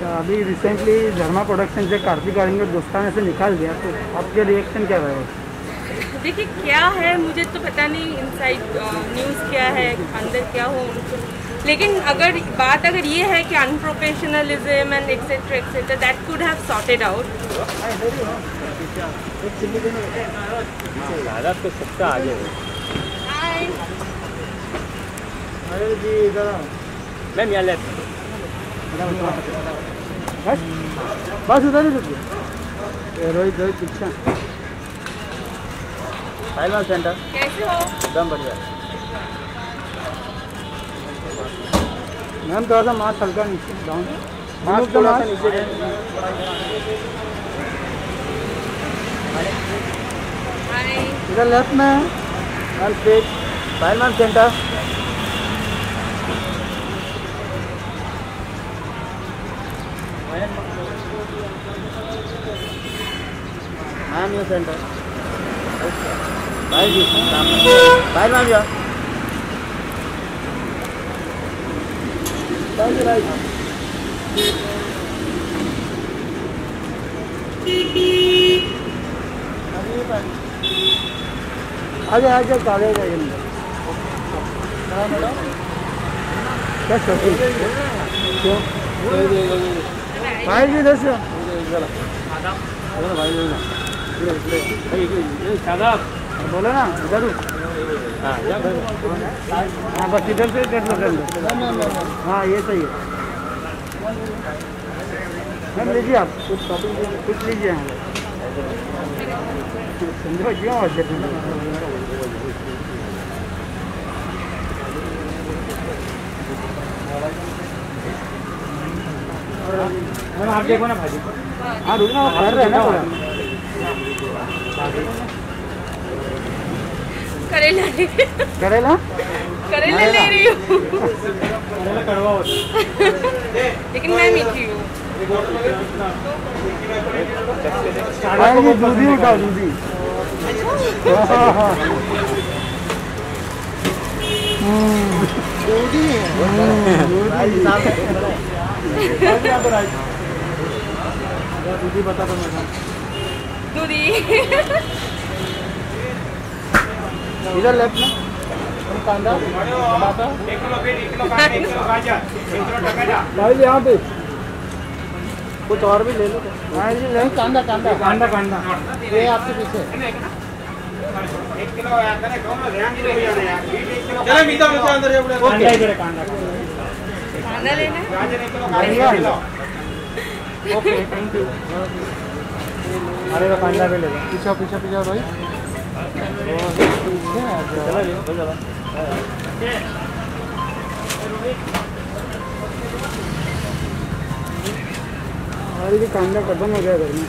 अभी रिसेंटली धर्मा प्रोडक्शन से कार्तिक आर्यन को दोस्ताना से निकाल दिया, तो आपके रिएक्शन क्या रहेगा? देखिए क्या है, मुझे तो पता नहीं इनसाइड न्यूज़ क्या है, अंदर क्या हो उनको, लेकिन अगर बात ये है कि unprofessionalism and etcetera that could have sorted out. तो सबका आगे मैम यहाँ लेफ्ट बस उधर ही रुकिए। रोहित पीछे पहलवान सेंटर कैसे हो? एकदम बढ़िया। मैम थोड़ा सा मास्क हल्का नीचे डाउन, मास्क थोड़ा सा नीचे। इधर लेफ्ट में पहलवान सेंटर मैम ये सेंटर भाई जी पहलवान जा आगे आगे काले जाइए क्या क्यों भाई जी दस बोलो ना इधर। हाँ बस इधर से कर लो। हाँ ये सही है। मैम लीजिए आप कुछ लीजिए। हाँ समझो क्यों मैम आप देखो ना भाजी। हाँ रुकना कर रहे हैं ना करेला करेला करेला ले रही हूँ लेकिन मैं मीठी हूँ। दूधी उठाओ दूधी। दूधी बता दो मैडम। दूधी इधर लेफ्ट में कांदा भाई यहाँ पे कुछ और भी ले लो। भाई जी ले कांदा कांदा कांदा कांदा ये आपके पीछे 1 किलो खाना लेना है। Okay thank you. अरे तो कांदा भी ले लो। पीछे पीछे पीछे भाई हमारी भी कांदा खत्म हो गया घर में।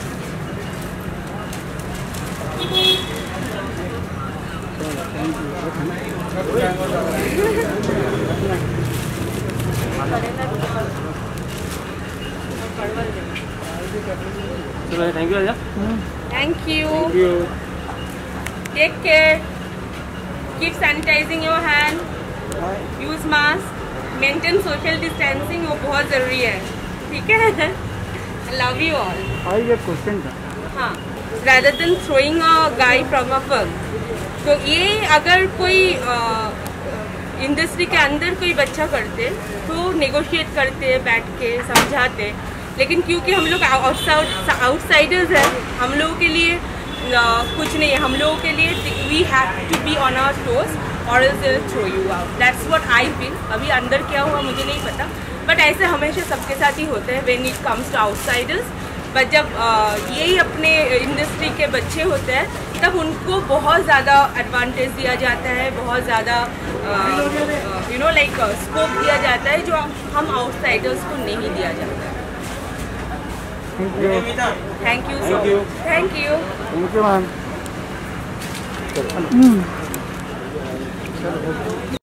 Thank you Raja. Thank you. Take care, keep sanitising your hand, use mask, maintain social distancing, वो बहुत ज़रूरी है। ठीक है? Love you all. हाँ ये क्वेश्चन था। हाँ, rather than throwing a guy from a firm, तो ये अगर कोई इंडस्ट्री के अंदर कोई बच्चा करते तो नेगोशिएट करते, बैठ के समझाते, लेकिन क्योंकि हम लोग आउटसाइडर्स हैं, हम लोगों के लिए कुछ नहीं है। हम लोगों के लिए we have to be on our toes और else they will throw you out. That's what I feel. अभी अंदर क्या हुआ मुझे नहीं पता, बट ऐसे हमेशा सबके साथ ही होता है when it comes to outsiders. But जब यही अपने इंडस्ट्री के बच्चे होते हैं तब उनको बहुत ज़्यादा एडवांटेज दिया जाता है, बहुत ज़्यादा स्कोप दिया जाता है जो हम आउटसाइडर्स को नहीं दिया जाता है। Thank you so much. Thank you ma'am.